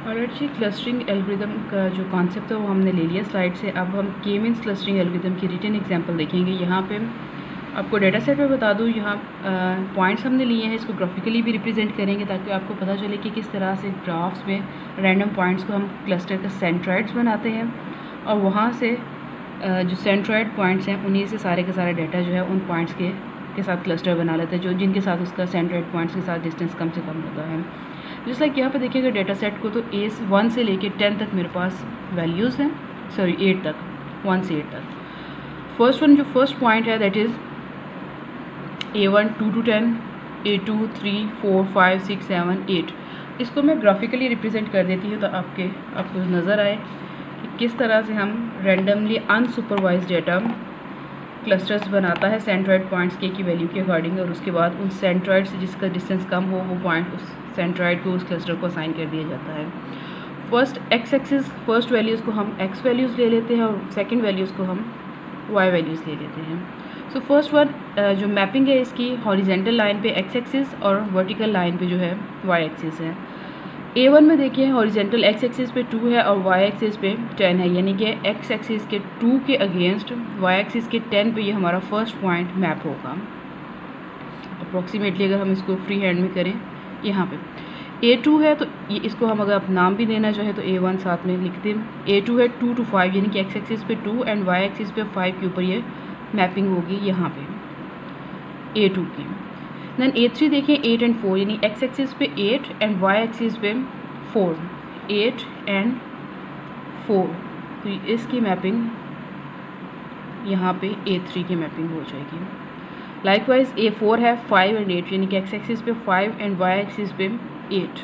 Alright जी, clustering algorithm का जो concept है वो हमने ले लिया स्लाइड से। अब हम के मीन्स क्लस्टरिंग एल्गोरिदम की रिटन एग्जांपल देखेंगे। यहाँ पे आपको डेटा सेट में बता दूँ, यहाँ पॉइंट्स हमने लिए हैं, इसको ग्राफिकली भी रिप्रेजेंट करेंगे ताकि आपको पता चले कि किस तरह से ग्राफ्स में रैंडम पॉइंट्स को हम क्लस्टर का सेंट्रॉइड्स बनाते हैं और वहाँ से जो सेंट्रॉइड पॉइंट्स हैं उन्हीं से सारे का सारा डाटा जो है उन पॉइंट्स के साथ क्लस्टर बना लेते हैं, जो जिनके साथ उसका सेंट्रॉइड पॉइंट्स के साथ डिस्टेंस कम से कम होता है। जिस लाइक यहाँ पे देखिएगा डेटा सेट को, तो A1 से लेके 10 तक मेरे पास वैल्यूज़ हैं, सॉरी 8 तक, 1 से 8 तक। फर्स्ट पॉइंट है that is A1 2 to 10, A2 3 4 5 6 7 8। इसको मैं ग्राफिकली रिप्रेजेंट कर देती हूँ तो आपको नज़र आए कि किस तरह से हम रैंडमली अनसुपरवाइज डेटा क्लस्टर्स बनाता है सेंट्रॉइड पॉइंट्स के की वैल्यू के अकॉर्डिंग, और उसके बाद उन सेंट्रॉइड से जिसका डिस्टेंस कम हो वो पॉइंट उस सेंट्रॉइड को, उस क्लस्टर को असाइन कर दिया जाता है। फर्स्ट वैल्यूज़ को हम एक्स वैल्यूज़ ले लेते हैं और सेकंड वैल्यूज़ को हम वाई वैल्यूज़ ले लेते हैं। सो फर्स्ट वन जो मैपिंग है इसकी हॉरिजेंटल लाइन पे एक्स एक्सिस और वर्टिकल लाइन पे जो है वाई एक्सिस है। A1 में देखिए हॉरिजेंटल एक्स एक्सिस पे 2 है और वाई एक्सिस पे 10 है, यानी कि एक्स एक्सिस के 2 के अगेंस्ट वाई एक्सिस के 10 पे ये हमारा फर्स्ट पॉइंट मैप होगा अप्रॉक्सीमेटली। अगर हम इसको फ्री हैंड में करें, यहाँ पे A2 है तो ये इसको हम अगर आप नाम भी देना चाहें तो A1 साथ में लिख दें। A2 है 2 to 5, यानी कि एक्स एक्सिस पे 2 एंड वाई एक्सिस पे 5 के ऊपर ये मैपिंग होगी यहाँ पे A2 की। देन A3 देखिए 8 एंड 4, यानी एक्स एक्सिस पे 8 एंड वाई एक्सिस पे 4, 8 एंड 4, तो इसकी मैपिंग यहाँ पे A3 की मैपिंग हो जाएगी। लाइकवाइज A4 है 5 एंड 8, यानी कि एक्स एक्सिस पे 5 एंड वाई एक्सिस पे 8,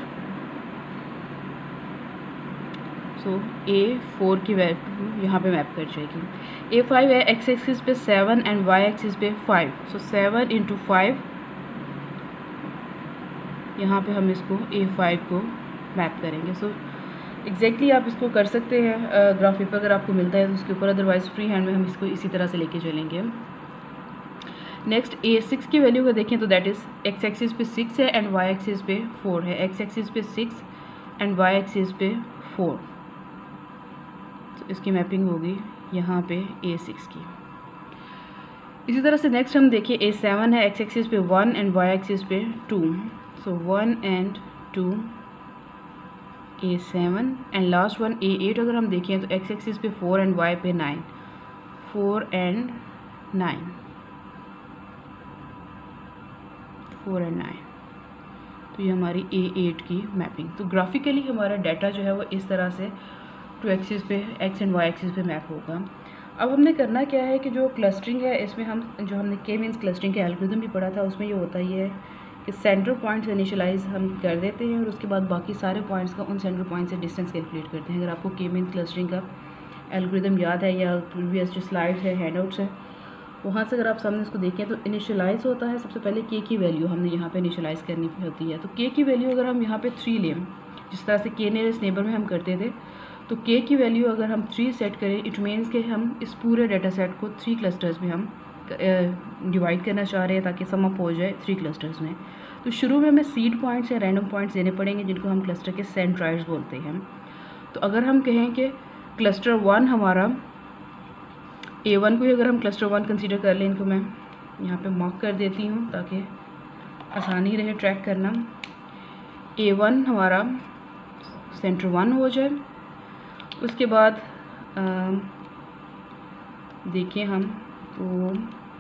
सो A4 की वैल्यू यहाँ पे मैप कर जाएगी। A5 है एक्स एक्सिस पे 7 एंड वाई एक्सिस पे 5, सो 7 × 5, यहाँ पे हम इसको A5 को मैप करेंगे। सो एग्जैक्टली आप इसको कर सकते हैं ग्राफ पेपर अगर आपको मिलता है तो उसके ऊपर, अदरवाइज फ्री हैंड में हम इसको इसी तरह से लेके चलेंगे। नेक्स्ट A6 की वैल्यू का देखें तो दैट इज़ एक्स एक्सिस पे 6 है एंड वाई एक्सिस पे 4 है, एक्स एक्सिस पे 6 एंड वाई एक्सिस पे 4, तो इसकी मैपिंग होगी यहाँ पे A6 की। इसी तरह से नेक्स्ट हम देखिए A7 है एक्स एक्सिस पे 1 एंड वाई एक्सिस पे 2, so 1 and 2 A7 and last one A8 अगर हम देखें तो एक्स एक्सिस पे 4 एंड वाई पे 9, 4 एंड 9, 4 एंड 9, तो ये हमारी A8 की मैपिंग। तो ग्राफिकली हमारा डाटा जो है वो इस तरह से टू एक्सिस पे एक्स एंड वाई एक्सिस पे मैप होगा। अब हमने करना क्या है कि जो क्लस्टरिंग है इसमें हम जो हमने के मीन्स क्लस्टरिंग के एल्गोरिथम भी पढ़ा था उसमें ये होता ही है कि सेंटर पॉइंट्स इनिशियलाइज हम कर देते हैं और उसके बाद बाकी सारे पॉइंट्स का उन सेंटर पॉइंट से डिस्टेंस कैलकुलेट करते हैं। अगर आपको के मीन्स क्लस्टरिंग का एल्गोरिथम याद है या प्रीवियस जो स्लाइड्स है, हैंडआउट्स है, वहाँ से अगर आप सामने इसको देखें तो इनिशियलाइज होता है सबसे पहले के की वैल्यू हमने यहाँ पे इनिशियलाइज करनी होती है। तो के की वैल्यू अगर हम यहाँ पे 3 लें, जिस तरह से के नियरेस्ट नेबर में हम करते थे, तो के की वैल्यू अगर हम 3 सेट करें, इट मीन्स कि हम इस पूरे डाटा सेट को 3 क्लस्टर्स में हम डिवाइड करना चाह रहे हैं ताकि सम अप हो जाए 3 क्लस्टर्स में। तो शुरू में हमें सीड पॉइंट्स या रैंडम पॉइंट्स देने पड़ेंगे जिनको हम क्लस्टर के सेंट्रॉइड्स बोलते हैं। तो अगर हम कहें कि क्लस्टर 1 हमारा A1 को ही अगर हम क्लस्टर 1 कंसीडर कर लें, इनको मैं यहाँ पे मार्क कर देती हूँ ताकि आसानी रहे ट्रैक करना। A1 हमारा सेंटर 1 हो जाए, उसके बाद देखिए हम तो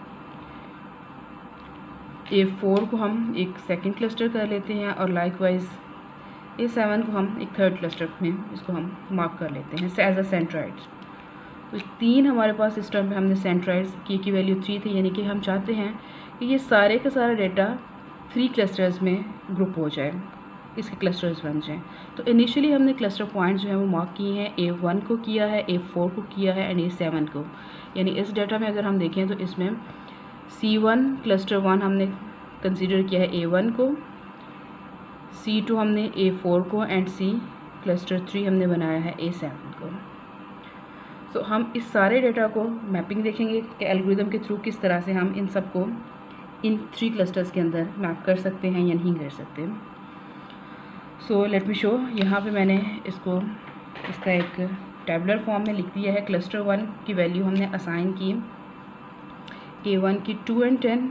A4 को हम एक सेकंड क्लस्टर कर लेते हैं और लाइकवाइज A7 को हम एक थर्ड क्लस्टर में इसको हम मार्क कर लेते हैं एज अ सेंट्रॉइड्स। तो 3 हमारे पास इस टर्म पे हमने सेंट्रॉइड्स की वैल्यू 3 थी, यानी कि हम चाहते हैं कि ये सारे का सारा डेटा 3 क्लस्टर्स में ग्रुप हो जाए, इसके क्लस्टर्स बन जाएं। तो इनिशियली हमने क्लस्टर पॉइंट्स जो है वो मार्क किए हैं, A1 को किया है, A4 को किया है एंड A7 को। यानी इस डाटा में अगर हम देखें तो इसमें C1 क्लस्टर 1 हमने कंसीडर किया है A1 को, C2 हमने A4 को एंड C क्लस्टर 3 हमने बनाया है A7 को। तो हम इस सारे डाटा को मैपिंग देखेंगे कि एल्गोरिथम के थ्रू किस तरह से हम इन सब को इन 3 क्लस्टर्स के अंदर मैप कर सकते हैं या नहीं कर सकते। So let me show. यहाँ पे मैंने इसको इसका एक टेबुलर फॉर्म में लिख दिया है। क्लस्टर 1 की वैल्यू हमने असाइन की A1 की 2 and 10,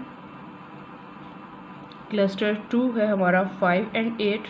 क्लस्टर 2 है हमारा 5 and 8,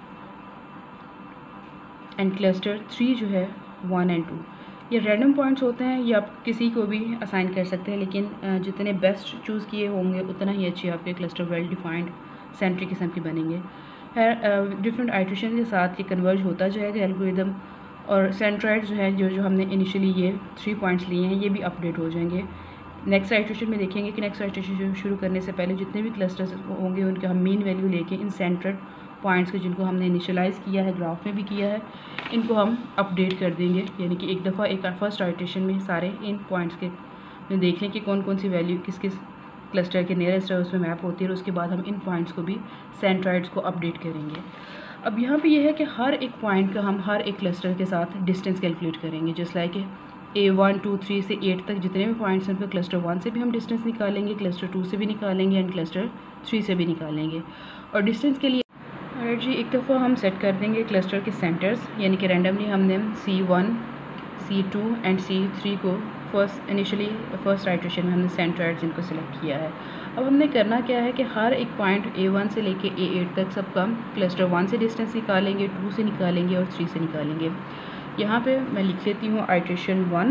एंड क्लस्टर 3 जो है 1 and 2। ये रैंडम पॉइंट्स होते हैं, ये आप किसी को भी असाइन कर सकते हैं, लेकिन जितने बेस्ट चूज़ किए होंगे उतना ही अच्छे आपके क्लस्टर वेल डिफाइंड सेंट्रिक किस्म के बनेंगे। डिफरेंट आइट्रेशन के साथ ये कन्वर्ज होता जाएगा एल्गोरिदम, और सेंट्रॉइड जो है जो हमने इनिशियली ये 3 पॉइंट्स लिए हैं ये भी अपडेट हो जाएंगे। नेक्स्ट आइट्रेशन में देखेंगे कि नेक्स्ट आइट्रेशन शुरू करने से पहले जितने भी क्लस्टर्स होंगे उनके हम मीन वैल्यू लेके इन सेंटर्ड पॉइंट्स के जिनको हमने इनिशियलाइज़ किया है, ग्राफ में भी किया है, इनको हम अपडेट कर देंगे। यानी कि एक दफ़ा एक फर्स्ट आइट्रेशन में सारे इन पॉइंट्स के में देख लें कि कौन कौन सी वैल्यू किस किस क्लस्टर के नियरेस्ट है उसमें मैप होती है, और उसके बाद हम इन पॉइंट्स को भी सेंट्रॉइड्स को अपडेट करेंगे। अब यहाँ पे ये है कि हर एक पॉइंट का हम हर एक क्लस्टर के साथ डिस्टेंस कैलकुलेट करेंगे। जस्ट लाइक A1 2 3 से 8 तक जितने भी पॉइंट्स हैं उनके क्लस्टर 1 से भी हम डिस्टेंस निकालेंगे, क्लस्टर 2 से भी निकालेंगे, एंड क्लस्टर 3 से भी निकालेंगे। और डिस्टेंस के लिए जी एक दफ़ा हम सेट कर देंगे क्लस्टर के सेंटर्स, यानी कि रैंडमली हमने C1 C2 एंड C3 को फर्स्ट आइट्रेशन में हमने सेंट्रॉइड्स इनको सेलेक्ट किया है। अब हमने करना क्या है कि हर एक पॉइंट A1 से लेके A8 तक सबका क्लस्टर 1 से डिस्टेंस निकालेंगे, 2 से निकालेंगे और 3 से निकालेंगे। यहाँ पे मैं लिख लेती हूँ आइट्रेशन 1,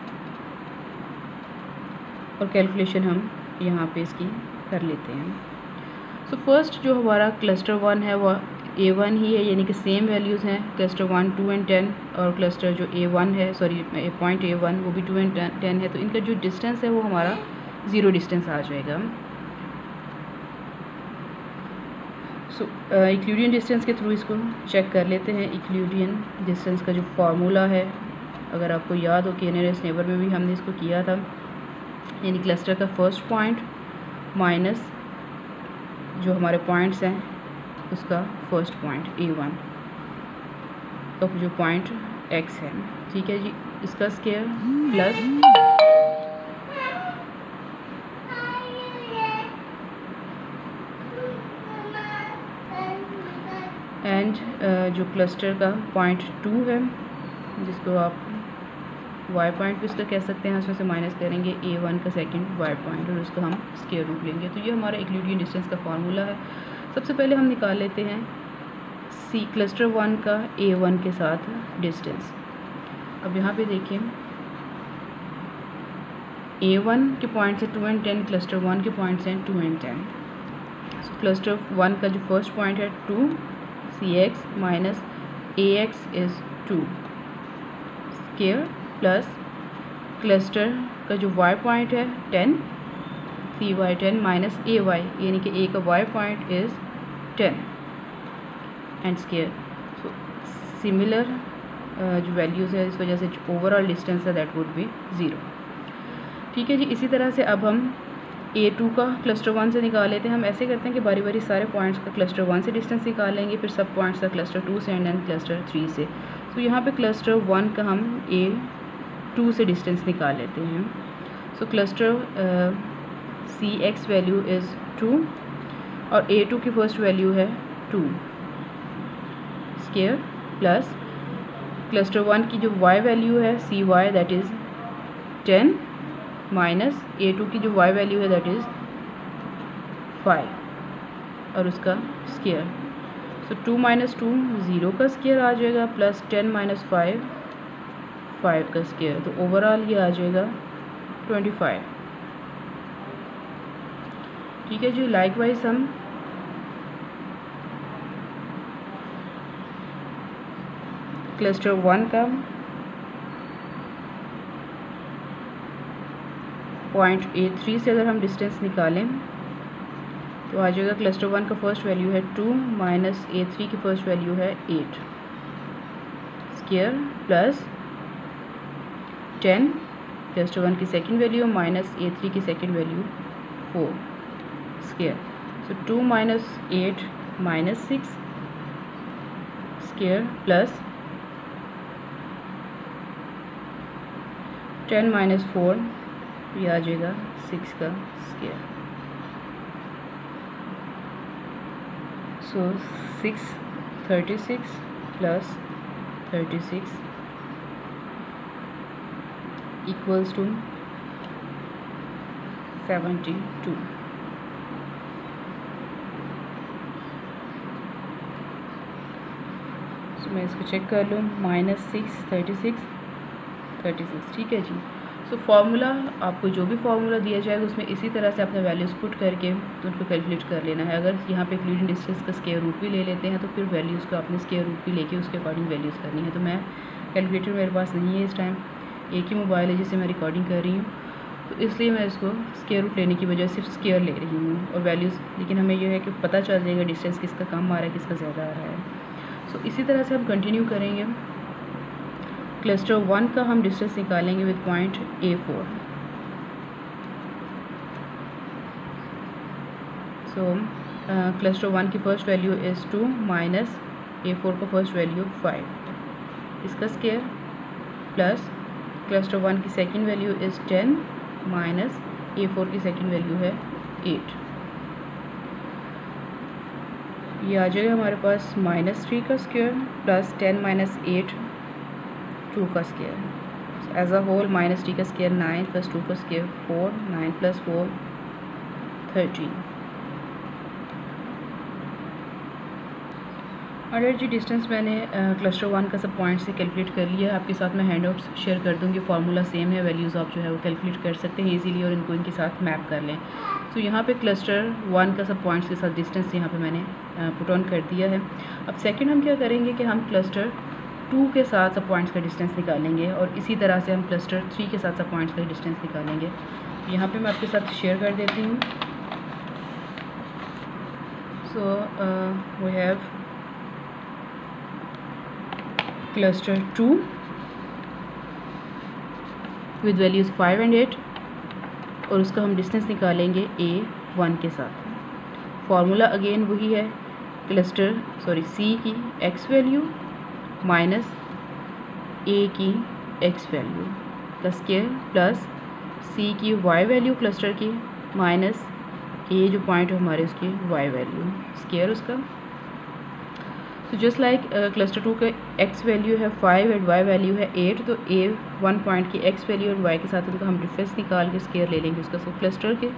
और कैलकुलेशन हम यहाँ पे इसकी कर लेते हैं। सो फर्स्ट जो हमारा क्लस्टर 1 है वो A1 ही है, यानी कि सेम वैल्यूज़ हैं क्लस्टर 1 2 and 10, और क्लस्टर जो A1 है पॉइंट A1 वो भी 2 and 10 है, तो इनका जो डिस्टेंस है वो हमारा 0 डिस्टेंस आ जाएगा। सो यूक्लिडियन डिस्टेंस के थ्रू इसको चेक कर लेते हैं। यूक्लिडियन डिस्टेंस का जो फार्मूला है, अगर आपको याद हो कि नियरेस्ट नेबर में भी हमने इसको किया था, यानी क्लस्टर का फर्स्ट पॉइंट माइनस जो हमारे पॉइंट्स हैं उसका फर्स्ट पॉइंट A1 तो जो पॉइंट X है, ठीक है जी, इसका स्क्वायर प्लस एंड जो क्लस्टर का पॉइंट 2 है जिसको आप y पॉइंट भी उसका कह सकते हैं, उसमें से माइनस करेंगे A1 का सेकंड y पॉइंट और उसका हम स्क्वायर रूट लेंगे। तो ये हमारा यूक्लिडियन डिस्टेंस का फार्मूला है। सबसे पहले हम निकाल लेते हैं क्लस्टर 1 का A1 के साथ डिस्टेंस। अब यहाँ पे देखिए A1 के पॉइंट्स है 2 and 10, क्लस्टर 1 के पॉइंट्स हैं 2 and 10। सो क्लस्टर 1 का जो फर्स्ट पॉइंट है 2 CX minus AX is 2 square plus cluster का जो y पॉइंट है 10 CY 10 माइनस AY, यानी कि A का y point is 10 and square. So similar जो वैल्यूज़ है इस वजह से जो ओवरऑल डिस्टेंस है दैट वुड बी 0। ठीक है जी, इसी तरह से अब हम A2 का क्लस्टर 1 से निकाल लेते हैं। हम ऐसे करते हैं कि बारी बारी सारे पॉइंट्स का क्लस्टर 1 से डिस्टेंस निकालेंगे, फिर सब पॉइंट्स का क्लस्टर 2 से एंड क्लस्टर 3 से। तो यहाँ पे क्लस्टर 1 का हम A2 से डिस्टेंस निकाल लेते हैं। So cluster CX value is 2 और A2 की फर्स्ट वैल्यू है 2 स्क्वायर प्लस क्लस्टर 1 की जो y वैल्यू है CY that is 10 minus A2 की जो y वैल्यू है दैट इज़ 5 और उसका स्क्वायर। सो 2 माइनस 2 0 का स्क्वायर आ जाएगा प्लस 10 माइनस 5 5 का स्क्वायर, तो ओवरऑल ये आ जाएगा 25। ठीक है जी, लाइकवाइज हम क्लस्टर 1 का पॉइंट A3 से अगर हम डिस्टेंस निकालें तो आ जाएगा क्लस्टर 1 का फर्स्ट वैल्यू है 2 माइनस A3 की फर्स्ट वैल्यू है 8 स्क्वायर प्लस 10 क्लस्टर 1 की सेकंड वैल्यू माइनस A3 की second value 4 square. So 2 minus 8 minus 6 square plus 10 minus 4 ये आ जाएगा 6 का square. So 6 36 plus 36 equals to 72. तो मैं इसको चेक कर लूँ, -6 36 36, ठीक है जी। सो फार्मूला आपको जो भी फार्मूला दिया जाएगा उसमें इसी तरह से अपने वैल्यूज़ पुट करके तो उनको कैलकुलेट कर लेना है। अगर यहाँ पे यूक्लिडियन डिस्टेंस का स्क्वायर रूट भी ले लेते हैं तो फिर वैल्यूज़ को आपने स्क्वायर रूट भी लेके उसके अकॉर्डिंग वैल्यूज़ करनी है। तो मैं कैलकुलेटर मेरे पास नहीं है इस टाइम, एक ही मोबाइल है जिससे मैं रिकॉर्डिंग कर रही हूँ, तो इसलिए मैं इसको स्क्वायर रूट लेने की वजह सिर्फ स्क्वायर ले रही हूँ और वैल्यूज़, लेकिन हमें यह है कि पता चल जाएगा डिस्टेंस किसका कम आ रहा है किसका ज़्यादा आ रहा है। सो इसी तरह से हम कंटिन्यू करेंगे। क्लस्टर 1 का हम डिस्टेंस निकालेंगे with point A4। So cluster 1 की first value is 2 minus A4 का फर्स्ट वैल्यू 5, इसका स्क्वायर, प्लस क्लस्टर 1 की second value is 10 minus A4 की सेकंड वैल्यू है 8। ये आ जाएगा हमारे पास -3 का स्क्वायर प्लस 10 माइनस 8 2 का स्क्वायर, एज अ होल -3 का स्क्वायर 9 प्लस 2 का स्क्वायर 4, 9 प्लस 4 13। ऑलरेडी जी डिस्टेंस मैंने क्लस्टर 1 का सब पॉइंट से कैलकुलेट कर लिया है, आपके साथ मैं हैंडआउट्स शेयर कर दूँगी, फार्मूला सेम है, वैल्यूज़ आप जो है वो कैलकुलेट कर सकते हैं इजीली और इनको इनके साथ मैप कर लें। तो यहाँ पे क्लस्टर 1 का सब पॉइंट्स के साथ डिस्टेंस यहाँ पे मैंने पुट ऑन कर दिया है। अब सेकंड हम क्या करेंगे कि हम क्लस्टर 2 के साथ सब पॉइंट्स का डिस्टेंस निकालेंगे और इसी तरह से हम क्लस्टर 3 के साथ सब पॉइंट्स का डिस्टेंस निकालेंगे। यहाँ पे मैं आपके साथ शेयर कर देती हूँ। So we have cluster 2 with values 5 and 8 और उसका हम डिस्टेंस निकालेंगे A1 के साथ। फार्मूला अगेन वही है, C की x वैल्यू माइनस A की x वैल्यू का स्क्वायर प्लस C की y वैल्यू क्लस्टर की माइनस A जो पॉइंट है हमारे उसकी y वैल्यू स्क्वायर उसका। तो जस्ट लाइक क्लस्टर 2 का x वैल्यू है 5 एंड y वैल्यू है 8, तो A1 पॉइंट की x वैल्यू और y के साथ उनका हम डिफरेंस निकाल के स्क्वायर ले लेंगे उसका। सो क्लस्टर के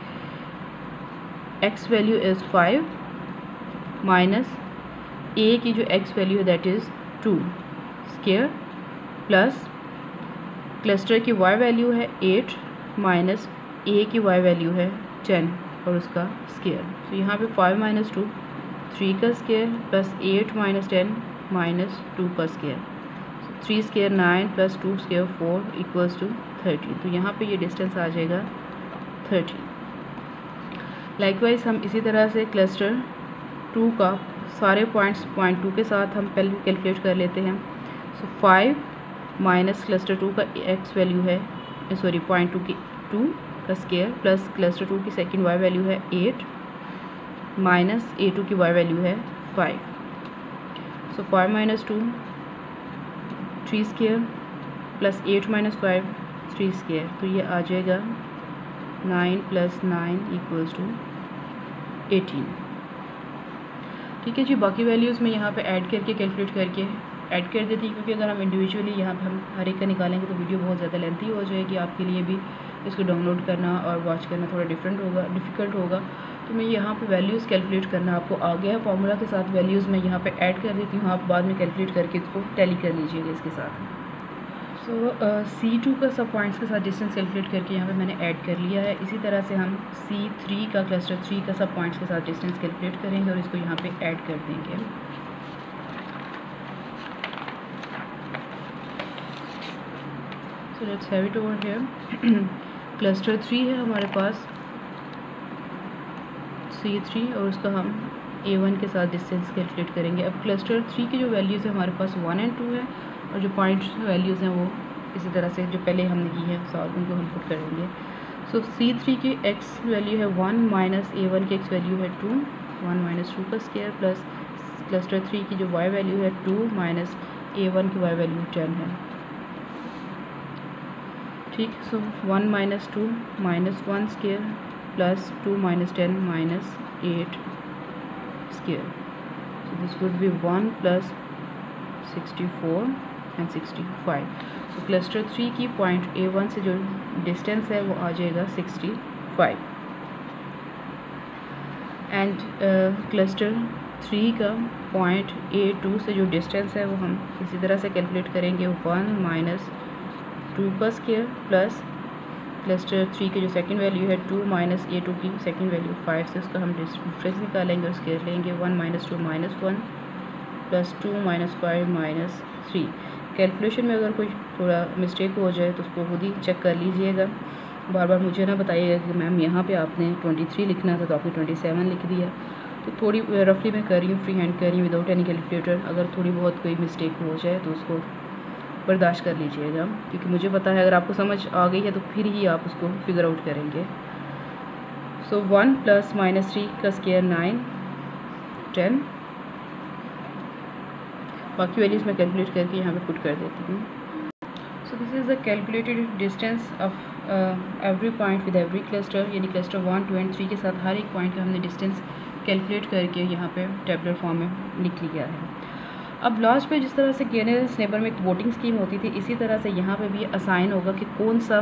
x value is 5 minus A की जो x वैल्यू है that is 2 square plus cluster की y वैल्यू है 8 माइनस A की y वैल्यू है 10 और उसका स्क्वायर। तो यहाँ पे 5 माइनस 2 3 का स्क्वायर प्लस 8 माइनस 10 माइनस 2 का square, 3 square 9 plus 2 square 4 equals to 13। तो यहाँ पे ये डिस्टेंस आ जाएगा 13। लाइकवाइज हम इसी तरह से क्लस्टर 2 का सारे पॉइंट्स पॉइंट 2 के साथ हम पहले कैलकुलेट कर लेते हैं। सो 5 माइनस क्लस्टर 2 का x वैल्यू है पॉइंट 2 की 2 का स्क्वायर प्लस क्लस्टर 2 की सेकंड y वैल्यू है 8 माइनस A2 की y वैल्यू है 5। So 5 minus 2 3 square plus 8 minus 5 3 square, तो ये आ जाएगा 9 प्लस 9 इक्वल्स टू 18। ठीक है जी, बाकी वैल्यूज़ मैं यहाँ पे ऐड करके कैलकुलेट करके ऐड कर देती, क्योंकि अगर हम इंडिविजुअली यहाँ पे हम हर एक का निकालेंगे तो वीडियो बहुत ज़्यादा लेंथी हो जाएगी, आपके लिए भी इसको डाउनलोड करना और वॉच करना थोड़ा डिफ़िकल्ट होगा। तो मैं यहाँ पे वैल्यूज़ कैलकुलेट करना आपको आ गया है, फार्मूला के साथ वैल्यूज़ मैं यहाँ पे ऐड कर देती हूँ, आप बाद में कैलकुलेट करके इसको टैली कर लीजिएगा इसके साथ। सो C2 का सब पॉइंट्स के साथ डिस्टेंस कैलकुलेट करके यहाँ पे मैंने ऐड कर लिया है। इसी तरह से हम C3 का क्लस्टर 3 का सब पॉइंट्स के साथ डिस्टेंस कैलकुलेट करेंगे और इसको यहाँ पे ऐड कर देंगे। So let's have it over here. Cluster 3 है हमारे पास C3 और उसका हम A1 के साथ डिस्टेंस कैलकुलेट करेंगे। अब क्लस्टर 3 की जो वैल्यूज़ है हमारे पास 1 एंड 2 है और जो पॉइंट वैल्यूज़ हैं वो इसी तरह से जो पहले हमने की है सॉल्व उनको हम पुट करेंगे। सो C3 की x वैल्यू है 1 माइनस A1 की x वैल्यू है 2, 1 माइनस 2 का स्क्वायर प्लस क्लस्टर 3 की जो y वैल्यू है 2 माइनस A1 की y वैल्यू 10 है। ठीक, so 1 minus 2 minus 1 square plus 2 minus 10 minus 8 square, this would be 1 + 64 and 65। तो क्लस्टर 3 की पॉइंट A1 से जो डिस्टेंस है वो आ जाएगा 65 एंड क्लस्टर 3 का पॉइंट A2 से जो डिस्टेंस है वो हम इसी तरह से कैलकुलेट करेंगे 1 - 2 का स्क्वायर प्लस क्लस्टर 3 की जो सेकंड वैल्यू है 2 - A2 की सेकंड वैल्यू 5 से उसका हम डिफरेंस निकालेंगे और स्क्वायर लेंगे 1 - 2 - 1 + 2 - 5 - 3। कैलकुलेशन में अगर कोई थोड़ा मिस्टेक हो जाए तो उसको खुद ही चेक कर लीजिएगा, बार बार मुझे ना बताइएगा कि मैम यहाँ पे आपने 23 लिखना था तो आपने 27 लिख दिया। तो थोड़ी रफली मैं कर रही हूँ, फ्री हैंड कर रही हूँ विदाउट एनी कैलकुलेटर। अगर थोड़ी बहुत कोई मिस्टेक हो जाए तो उसको बर्दाश्त कर लीजिएगा, क्योंकि मुझे पता है अगर आपको समझ आ गई है तो फिर ही आप उसको फिगर आउट करेंगे। सो 1 + -3 का स्क्वायर 9 10। बाकी वैल्यूज़ मैं कैलकुलेट करके यहाँ पे पुट कर देती हूँ। So this is the calculated distance of every point with every cluster, यानी क्लस्टर 1, 2 एंड 3 के साथ हर एक पॉइंट का हमने डिस्टेंस कैलकुलेट करके यहाँ पे टेबुलर फॉर्म में लिख लिया है। अब लास्ट पे जिस तरह से केयरनेस नेबर में एक वोटिंग स्कीम होती थी, इसी तरह से यहाँ पे भी असाइन होगा कि कौन सा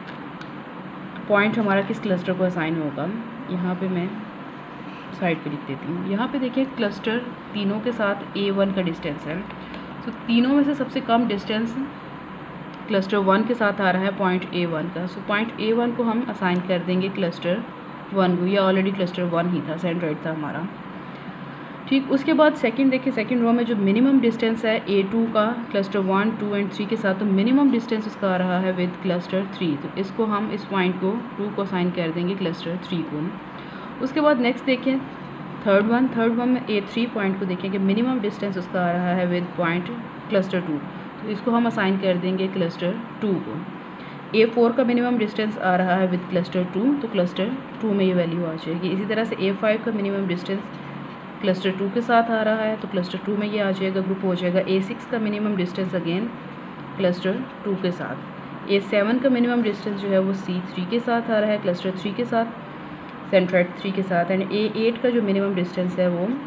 पॉइंट हमारा किस क्लस्टर को असाइन होगा। यहाँ पे मैं साइड पे लिख देती हूँ। यहाँ पे देखिए क्लस्टर तीनों के साथ A1 का डिस्टेंस है। तो तीनों में से सबसे कम डिस्टेंस क्लस्टर 1 के साथ आ रहा है पॉइंट A1 का। सो पॉइंट A1 को हम असाइन कर देंगे क्लस्टर 1 को। ये ऑलरेडी क्लस्टर 1 ही था, सेंट्रॉइड था हमारा, ठीक। उसके बाद सेकंड देखिए, सेकंड रो में जो मिनिमम डिस्टेंस है A2 का क्लस्टर 1, 2 एंड 3 के साथ, तो मिनिमम डिस्टेंस उसका आ रहा है विद क्लस्टर 3। तो इसको हम इस पॉइंट को 2 को असाइन कर देंगे क्लस्टर 3 को। उसके बाद नेक्स्ट देखें थर्ड वन में A3 पॉइंट को देखें कि मिनिमम डिस्टेंस उसका आ रहा है विद पॉइंट क्लस्टर 2, तो इसको हम असाइन कर देंगे क्लस्टर 2 को। A4 का मिनिमम डिस्टेंस आ रहा है विद क्लस्टर 2, तो क्लस्टर 2 में ये वैल्यू आ जाएगी। इसी तरह से A5 का मिनिमम डिस्टेंस क्लस्टर 2 के साथ आ रहा है, तो क्लस्टर 2 में ये आ जाएगा, ग्रुप हो जाएगा। A6 का मिनिमम डिस्टेंस अगेन क्लस्टर 2 के साथ। A7 का मिनिमम डिस्टेंस जो है वो C3 के साथ आ रहा है, क्लस्टर 3 के साथ, सेंट्रॉइड 3 के साथ। एंड A8 का जो मिनिमम डिस्टेंस है वो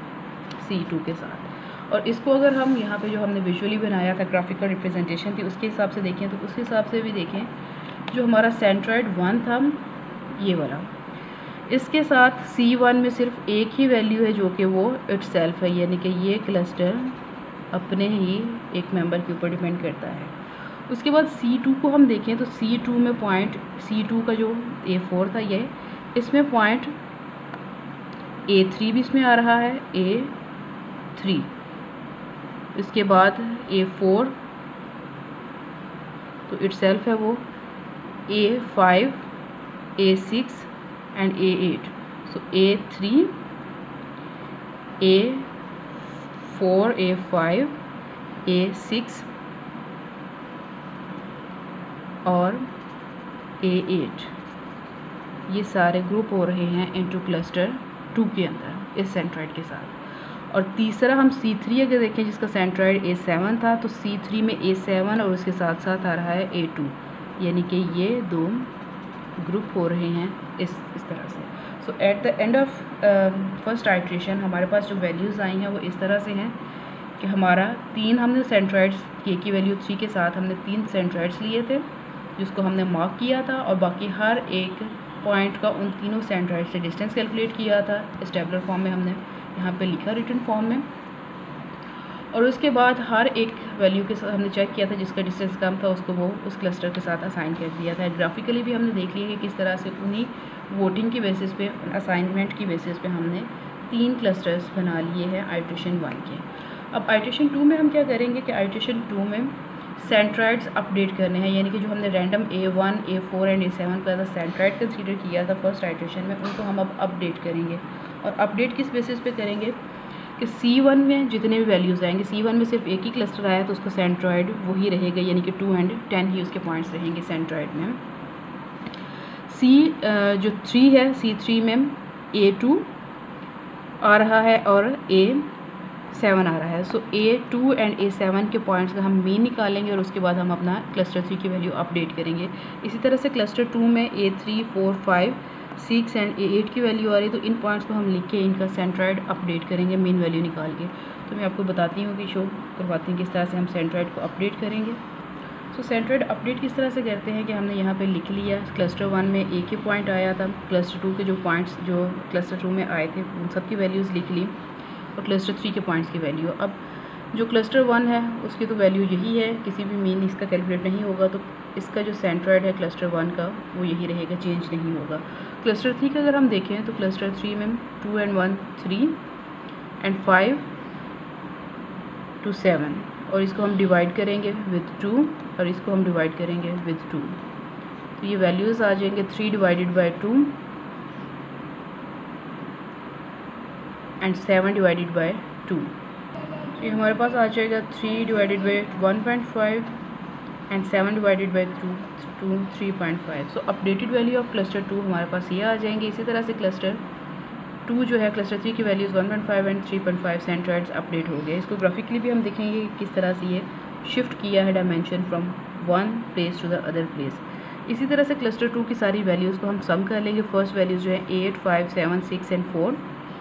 C2 के साथ। और इसको अगर हम यहाँ पे जो हमने विजुअली बनाया था, ग्राफिकल रिप्रेजेंटेशन थी, उसके हिसाब से देखें तो उस हिसाब से भी देखें जो हमारा सेंट्रॉइड 1 था ये वाला, इसके साथ C1 में सिर्फ एक ही वैल्यू है जो कि वो इटसेल्फ है, यानी कि ये क्लस्टर अपने ही एक मेंबर के ऊपर डिपेंड करता है। उसके बाद C2 को हम देखें तो C2 में पॉइंट C2 का जो A4 था ये, इसमें पॉइंट A3 भी इसमें आ रहा है, A3, इसके बाद A4 तो इटसेल्फ है वो, A5, A6 and A8। So A3, A4, A5, A6 और A8 ये सारे ग्रुप हो रहे हैं इनटू क्लस्टर 2 के अंदर इस सेंट्रॉइड के साथ। और तीसरा हम C3 अगर देखें जिसका सेंट्रॉइड A7 था, तो C3 में A7 और उसके साथ साथ आ रहा है A2, यानी कि ये दो ग्रुप हो रहे हैं इस तरह से। So at the end of first iteration हमारे पास जो वैल्यूज़ आई हैं वो इस तरह से हैं कि हमारा 3 हमने सेंट्रॉइड्स K की वैल्यू 3 के साथ हमने 3 सेंट्रॉइड्स लिए थे जिसको हमने मार्क किया था, और बाकी हर एक पॉइंट का उन तीनों सेंट्रॉइड से डिस्टेंस कैलकुलेट किया था। इस टेबुलर फॉर्म में हमने यहाँ पे लिखा रिटन फॉर्म में, और उसके बाद हर एक वैल्यू के साथ हमने चेक किया था जिसका डिस्टेंस कम था उसको वो उस क्लस्टर के साथ असाइन कर दिया था। ग्राफिकली भी हमने देख लिया कि किस तरह से उन्हीं वोटिंग की बेसिस पे, असाइनमेंट की बेसिस पे हमने 3 क्लस्टर्स बना लिए हैं आइट्रेशन 1 के। अब आइट्रेशन 2 में हम क्या करेंगे कि आइट्रेशन 2 में सेंट्रॉइड्स अपडेट करने हैं, यानी कि जो हमने random A1, A4 and A7 का सेंट्रॉइड कंसीडर किया था फर्स्ट आइट्रेशन में, उनको हम अब अपडेट करेंगे। और अपडेट किस बेसिस पे करेंगे कि C1 में जितने भी वैल्यूज़ आएंगे, C1 में सिर्फ एक ही क्लस्टर आया तो उसका सेंट्रॉइड वही रहेगा, यानी कि 2 एंड 10 ही उसके पॉइंट्स रहेंगे सेंट्रॉइड में। जो 3 है, C3 में A2 आ रहा है और A7 आ रहा है। सो A2 एंड A7 के पॉइंट्स का हम मीन निकालेंगे और उसके बाद हम अपना क्लस्टर 3 की वैल्यू अपडेट करेंगे। इसी तरह से क्लस्टर 2 में A3, 4, 5, 6 एंड A8 की वैल्यू आ रही है, तो इन पॉइंट्स को हम लिख के इनका सेंट्रॉइड अपडेट करेंगे मेन वैल्यू निकाल के। तो मैं आपको बताती हूँ कि शो करवाती हूँ किस तरह से हम सेंट्रॉइड को अपडेट करेंगे। तो सेंट्रॉइड अपडेट किस तरह से करते हैं कि हमने यहाँ पे लिख लिया क्लस्टर 1 में एक ही पॉइंट आया था, क्लस्टर 2 के जो पॉइंट्स जो क्लस्टर 2 में आए थे उन सब की वैल्यूज़ लिख ली, और क्लस्टर 3 के पॉइंट्स की वैल्यू। अब जो क्लस्टर 1 है उसकी तो वैल्यू यही है, किसी भी मीन इसका कैलकुलेट नहीं होगा, तो इसका जो सेंट्रॉइड है क्लस्टर 1 का वो यही रहेगा, चेंज नहीं होगा। क्लस्टर 3 का अगर हम देखें तो क्लस्टर 3 में 2 and 1 3 and 5 to 7, और इसको हम डिवाइड करेंगे विद 2 और इसको हम डिवाइड करेंगे विद 2, तो ये वैल्यूज़ आ जाएंगे 3 divided by 2 and 7 divided by 2। ये हमारे पास आ जाएगा 3 divided by 1.5 and 7 divided by 2 3.5। So updated value of cluster 2 हमारे पास ये आ जाएंगे। इसी तरह से क्लस्टर 2 जो है क्लस्टर 3 की वैल्यूज़ 1.5 एंड 3.5 सेंट्रॉइड्स अपडेट हो गए। इसको ग्राफिकली भी हम देखेंगे किस तरह से ये शिफ्ट किया है dimension from one place to the other place. इसी तरह से क्लस्टर 2 की सारी वैल्यूज़ को हम सम कर लेंगे। फर्स्ट वैल्यूज़ जो है 8 5 7 6 एंड 4,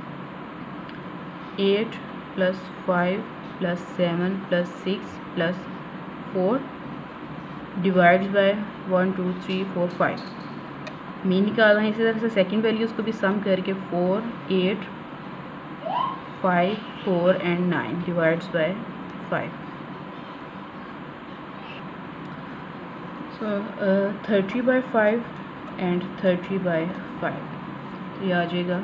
8 + 5 + 7 + 6 + 4 डिवाइड्स बाय 1 2 3 4 5 मीन निकालना है। इसी तरह से सेकंड वैल्यूज़ को भी सम करके 4 8 5 4 and 9 divides by 5। So 30/5 and 30/5, तो ये आ जाएगा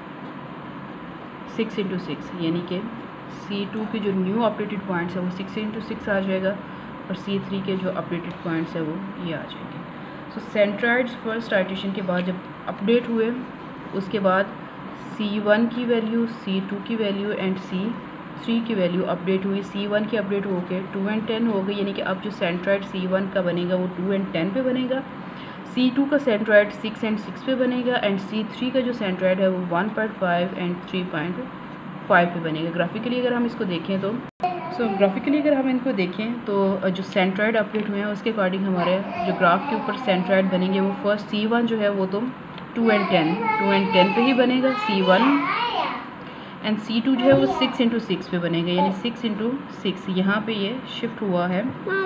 6 × 6, यानी कि C2 के जो न्यू अपडेटेड पॉइंट्स है वो 6 × 6 आ जाएगा, और C3 के जो अपडेटेड पॉइंट्स है वो ये आ जाएंगे। सो सेंट्रॉइड्स फर्स्ट आइट्रेशन के बाद जब अपडेट हुए उसके बाद C1 की वैल्यू, C2 की वैल्यू एंड C3 की वैल्यू अपडेट हुई। C1 की अपडेट होके 2 and 10 हो गई, यानी कि अब जो सेंट्रॉइड C1 का बनेगा वो 2 and 10 पे बनेगा। C2 का सेंट्रॉइड 6 and 6 पे बनेगा, एंड C3 का जो सेंट्रॉइड है वो 1.5 एंड 3.5 पे बनेगा। ग्राफिकली अगर हम इसको देखें तो ग्राफिकली अगर हम इनको देखें तो जो सेंट्रॉइड अपडेट हुए हैं उसके अकॉर्डिंग हमारे जो ग्राफ के ऊपर सेंट्रॉइड बनेंगे वो फर्स्ट C1 जो है वो तो 2 and 10 पे ही बनेगा C1, एंड C2 जो है वो 6 × 6 पे बनेगा, यानी 6 × 6 यहाँ पे ये शिफ्ट हुआ है।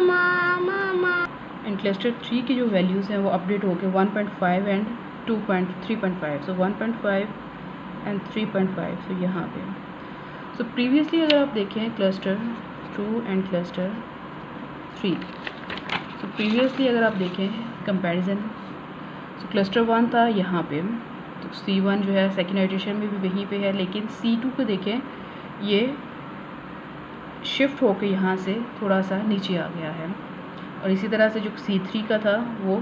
एंड क्लस्टर 3 की जो वैल्यूज़ हैं वो अपडेट होकर 1.5 एंड 3.5, सो 1.5 एंड 3.5, सो यहाँ पे। सो प्रीवियसली अगर आप देखें cluster 2 and cluster 3, so previously अगर आप देखें कंपैरिजन, सो क्लस्टर 1 था यहाँ पे, तो C1 जो है सेकेंड आइट्रेशन में भी वहीं पे है, लेकिन C2 को देखें ये शिफ्ट होकर यहाँ से थोड़ा सा नीचे आ गया है, और इसी तरह से जो C3 का था वो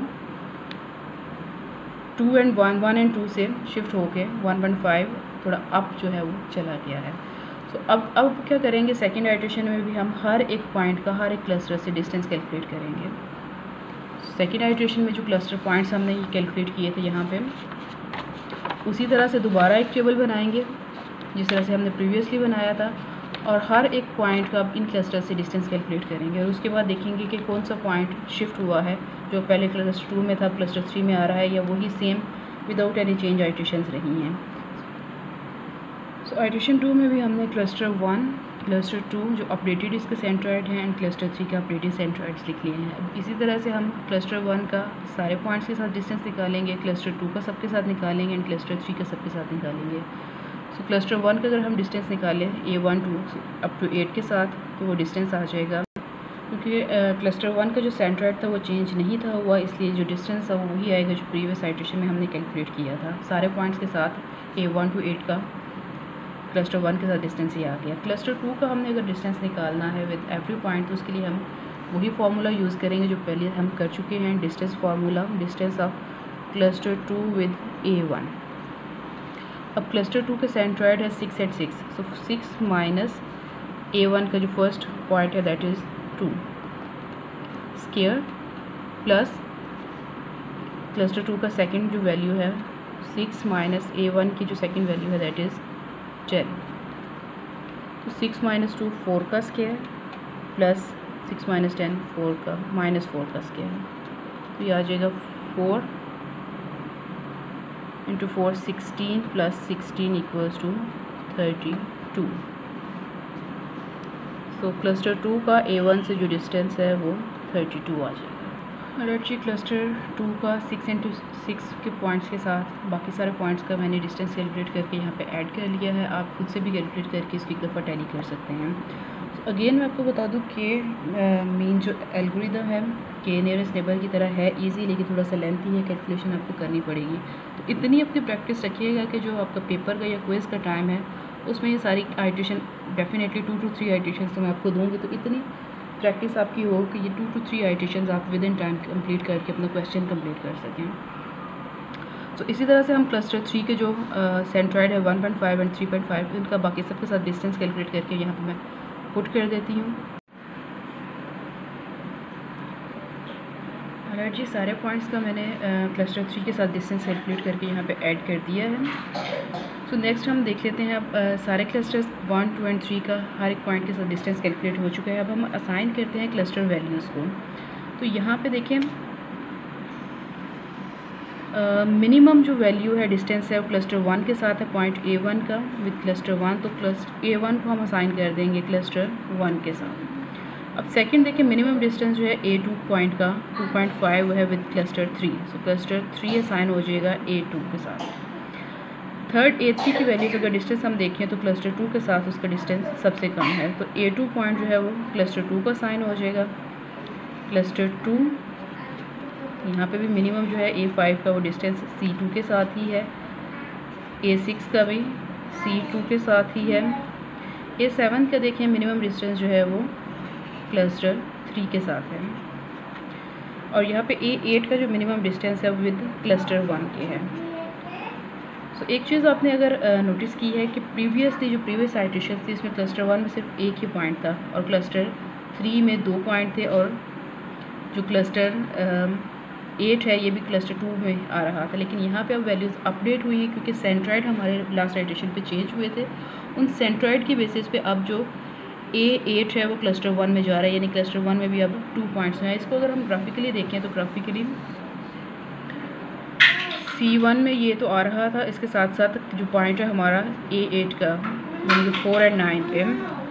2 and 1 and 2 से शिफ्ट होके 1.5 थोड़ा अप जो है वो चला गया है। सो अब क्या करेंगे, सेकेंड आइट्रेशन में भी हम हर एक पॉइंट का, हर एक क्लस्टर से डिस्टेंस कैलकुलेट करेंगे। सेकेंड आइट्रेशन में जो क्लस्टर पॉइंट्स हमने ये कैलकुलेट किए थे यहाँ पे, उसी तरह से दोबारा एक टेबल बनाएंगे जिस तरह से हमने प्रीवियसली बनाया था, और हर एक पॉइंट का इन क्लस्टर से डिस्टेंस कैलकुलेट करेंगे, और उसके बाद देखेंगे कि कौन सा पॉइंट शिफ्ट हुआ है, जो पहले क्लस्टर 2 में था क्लस्टर 3 में आ रहा है, या वही same without any change iterations रही हैं। सो आइट्रेशन 2 में भी हमने क्लस्टर 1, क्लस्टर 2 जो अपडेटेड इसके सेंट्रॉइड हैं, एंड क्लस्टर 3 का अपडेटेड सेंट्रॉइड्स लिख लिए हैं। अब इसी तरह से हम क्लस्टर 1 का सारे पॉइंट्स के साथ डिस्टेंस निकालेंगे, क्लस्टर 2 का सबके साथ निकालेंगे, एंड क्लस्टर 3 का सबके साथ निकालेंगे। सो क्लस्टर 1 का अगर हम डिस्टेंस निकालें A1 2 up to 8 के साथ, तो वो डिस्टेंस आ जाएगा, क्योंकि क्लस्टर 1 का जो सेंट्रॉइड था वो चेंज नहीं था हुआ, इसलिए जो डिस्टेंस था वो वही आएगा जो प्रीवियस आइट्रेशन में हमने कैलकुलेट किया था। सारे पॉइंट्स के साथ A1 to 8 का क्लस्टर 1 के साथ डिस्टेंस ही आ गया। क्लस्टर 2 का हमने अगर डिस्टेंस निकालना है विद एवरी पॉइंट, तो उसके लिए हम वही फार्मूला यूज़ करेंगे जो पहले हम कर चुके हैं, distance formula, distance of cluster 2 with A1। अब क्लस्टर 2 के सेंट्रॉइड है 6 and 6, सो 6 माइनस A1 का जो फर्स्ट पॉइंट है that is 2 square, plus cluster 2 का सेकंड जो वैल्यू है 6 माइनस A1 की जो सेकंड वैल्यू है दैट इज़ 10, तो 6 - 2 4 का स्क्वायर, प्लस 6 - 10 4 का -4 का स्क्वायर, तो ये आ जाएगा 4 इंटू 4 16 प्लस 16 इक्वल्स टू 32। तो क्लस्टर 2 का A1 से जो डिस्टेंस है वो 32 आ जाएगा। अलर्ट जी, क्लस्टर 2 का 6 इंटू 6 के पॉइंट्स के साथ बाकी सारे पॉइंट्स का मैंने डिस्टेंस कैलकुलेट करके यहाँ पे ऐड कर लिया है। आप खुद से भी कैलकुलेट करके इसकी एक दफ़ा टैली कर सकते हैं। अगेन मैं आपको बता दूँ कि मेन जो एल्गोरिदम है कि नियरेस्ट नेबर की तरह है ईजी, लेकिन थोड़ा सा लेंथी है, कैलकुलेशन आपको करनी पड़ेगी। तो इतनी अपनी प्रैक्टिस रखिएगा कि जो आपका पेपर का या क्विज़ का टाइम है उसमें ये सारी आइट्रेशन डेफिनेटली 2 to 3 आइट्रेशन तो मैं आपको दूँगी। तो इतनी प्रैक्टिस आपकी हो कि ये 2 to 3 आइट्रेशन आप विद इन टाइम कंप्लीट करके अपना क्वेश्चन कंप्लीट कर सकें। तो इसी तरह से हम क्लस्टर 3 के जो सेंट्रॉइड है 1.5 एंड 3.5 इनका बाकी सबके साथ डिस्टेंस कैलकुलेट करके यहाँ पे मैं पुट कर देती हूँ। अलर्ट जी, सारे पॉइंट्स का मैंने क्लस्टर 3 के साथ डिस्टेंस कैलकुलेट करके यहाँ पे ऐड कर दिया है। तो नेक्स्ट हम देख लेते हैं अब सारे क्लस्टर्स 1, 2 एंड 3 का हर एक पॉइंट के साथ डिस्टेंस कैलकुलेट हो चुका है। अब हम असाइन करते हैं क्लस्टर वैल्यूज़ को। तो यहाँ पे देखें मिनिमम जो वैल्यू है डिस्टेंस है वो क्लस्टर 1 के साथ है पॉइंट A1 का विद क्लस्टर 1। तो A1 को हम असाइन कर देंगे क्लस्टर 1 के साथ। अब सेकंड देखिए मिनिमम डिस्टेंस जो है A2 पॉइंट का 2.5 वो है with cluster 3। So cluster 3 assign हो जाएगा A2 के साथ। थर्ड A3 की वैल्यूज़ अगर डिस्टेंस हम देखें तो क्लस्टर 2 के साथ उसका डिस्टेंस सबसे कम है। तो A2 पॉइंट जो है वो क्लस्टर 2 का साइन हो जाएगा। क्लस्टर 2 यहाँ पे भी मिनिमम जो है A5 का वो डिस्टेंस C2 के साथ ही है। A6 का भी C2 के साथ ही है। A7 का देखें मिनिमम डिस्टेंस जो है वो क्लस्टर 3 के साथ है। और यहाँ पे A8 का जो मिनिमम डिस्टेंस है विद क्लस्टर 1 के है। सो एक चीज़ आपने अगर नोटिस की है कि प्रीवियसली जो प्रीवियस आइट्रेशन थी इसमें क्लस्टर 1 में सिर्फ एक ही पॉइंट था और क्लस्टर 3 में 2 पॉइंट थे, और जो क्लस्टर 8 है ये भी क्लस्टर 2 में आ रहा था। लेकिन यहाँ पे अब वैल्यूज़ अपडेट हुई है क्योंकि सेंट्रॉइड हमारे लास्ट आइट्रेशन पे चेंज हुए थे। उन सेंट्रॉइड की बेसिस पे अब जो A8 है वो क्लस्टर 1 में जा रहा है, यानी क्लस्टर 1 में भी अब 2 पॉइंट्स हैं। इसको अगर हम ग्राफिकली देखें तो ग्राफिकली C1 में ये तो आ रहा था, इसके साथ साथ जो पॉइंट है हमारा A8 का यानी कि 4 और 9 पे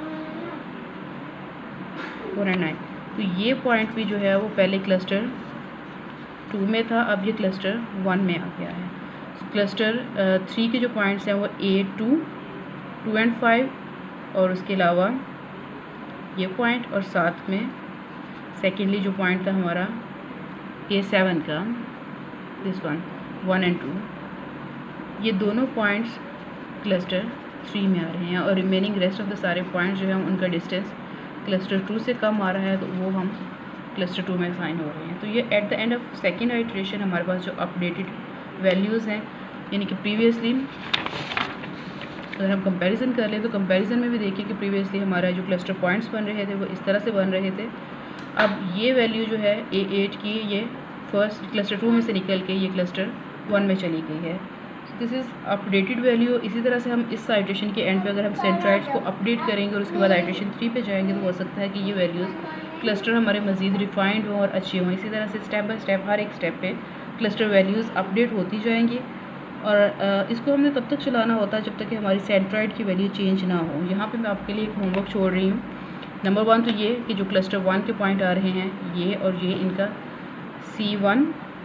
4 और 9, तो ये पॉइंट भी जो है वो पहले क्लस्टर 2 में था, अब ये क्लस्टर 1 में आ गया है। क्लस्टर 3 के जो पॉइंट्स हैं वो A2, 2 एंड 5 और उसके अलावा ये पॉइंट, और साथ में सेकेंडली जो पॉइंट था हमारा A7 का दिस वन 1 एंड 2, ये दोनों पॉइंट्स क्लस्टर 3 में आ रहे हैं। और रिमेनिंग रेस्ट ऑफ द सारे पॉइंट्स जो हैं उनका डिस्टेंस क्लस्टर 2 से कम आ रहा है, तो वो हम क्लस्टर 2 में असाइन हो रहे हैं। तो ये at the end of second iteration हमारे पास जो अपडेटेड वैल्यूज़ हैं, यानी कि प्रीवियसली अगर हम कंपैरिजन कर लें तो कंपैरिजन में भी देखिए कि प्रीवियसली हमारा जो क्लस्टर पॉइंट्स बन रहे थे वो इस तरह से बन रहे थे। अब ये वैल्यू जो है A8 की ये फर्स्ट क्लस्टर 2 में से निकल के ये क्लस्टर 1 में चली गई है। This is updated value. इसी तरह से हम इस आइट्रेशन के एंड पे अगर हम सेंट्रॉइड्स को अपडेट करेंगे और उसके बाद आइट्रेशन 3 पे जाएंगे तो हो सकता है कि ये वैल्यूज़ क्लस्टर हमारे मज़ीद रिफाइंड हों और अच्छे हों। इसी तरह से स्टेप बाय स्टेप हर एक स्टेप पे क्लस्टर वैल्यूज़ अपडेट होती जाएंगी, और इसको हमने तब तक चलाना होता है जब तक कि हमारी सेंट्रॉइड की वैल्यू चेंज ना हो। यहाँ पे मैं आपके लिए एक होमवर्क छोड़ रही हूँ। नंबर 1 तो ये कि जो क्लस्टर 1 के पॉइंट आ रहे हैं ये और ये, इनका C1,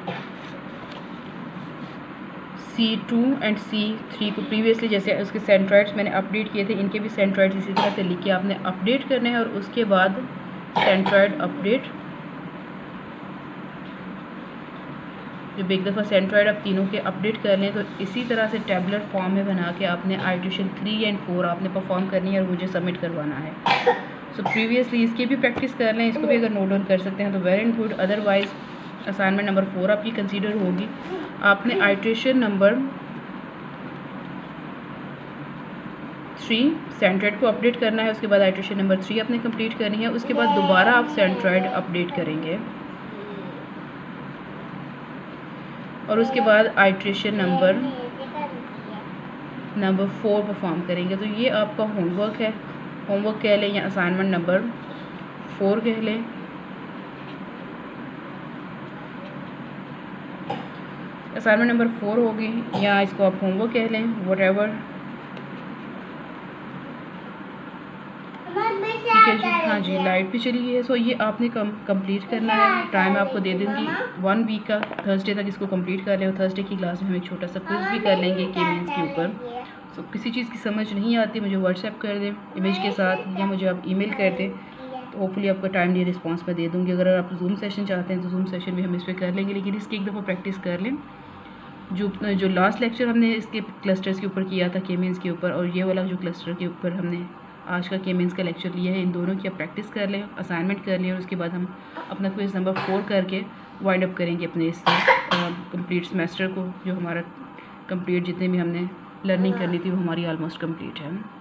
C2 एंड C3 को प्रीवियसली जैसे उसके सेंट्रॉइड्स मैंने अपडेट किए थे, इनके भी सेंट्रॉइड्स इसी तरह से लिख के आपने अपडेट करने हैं। और उसके बाद सेंट्रॉइड अपडेट, जब एक दफ़ा सेंट्रॉइड आप तीनों के अपडेट कर लें तो इसी तरह से टैबलेट फॉर्म में बना के आपने आइट्रेशन 3 एंड 4 आपने परफॉर्म करनी है और मुझे सबमिट करवाना है। सो प्रीवियसली इसकी भी प्रैक्टिस कर लें, इसको भी अगर नोट डाउन कर सकते हैं तो very good. Otherwise assignment number 4 आपकी कंसीडर होगी। आपने आइट्रेशन नंबर 3 सेंट्रॉइड को अपडेट करना है, उसके बाद आइट्रेशन नंबर 3 आपने कंप्लीट करनी है, उसके बाद दोबारा आप सेंट्रॉइड अपडेट करेंगे और उसके बाद आइट्रेशन नंबर 4 परफॉर्म करेंगे। तो ये आपका होमवर्क है, होमवर्क कह लें या असाइनमेंट नंबर 4 कह लें। असाइनमेंट नंबर 4 होगी, या इसको आप होमवर्क कह लें, वट ठीक है जी। हाँ जी, लाइट भी चली गई है। सो ये आपने कंप्लीट करना है। टाइम आपको दे दूँगी 1 वीक का, थर्सडे तक इसको कंप्लीट कर लें। और थर्सडे की क्लास में हम एक छोटा सा क्विज़ भी कर लेंगे के मीन्स के ऊपर। सो किसी चीज़ की समझ नहीं आती मुझे व्हाट्सएप कर दें इमेज के साथ, या मुझे आप ईमेल कर दें, तो होपफुली आपका टाइमली रिस्पांस मैं दे दूँगी। अगर आप जूम सेशन चाहते हैं तो जूम सेशन भी हम इस पर कर लेंगे, लेकिन इसकी एक दफ़ा प्रैक्टिस कर लें। जो लास्ट लेक्चर हमने इसके क्लस्टर्स के ऊपर किया था, के मीन्स के ऊपर, और ये वाला जो क्लस्टर के ऊपर हमने आज का के मीन्स का लेक्चर लिया है, इन दोनों की आप प्रैक्टिस कर लें, असाइनमेंट कर लें, और उसके बाद हम अपना क्विज़ नंबर 4 करके वाइंड अप करेंगे अपने इस कंप्लीट सेमेस्टर को। जो हमारा कंप्लीट जितने भी हमने लर्निंग करनी थी वो हमारी ऑलमोस्ट कंप्लीट है।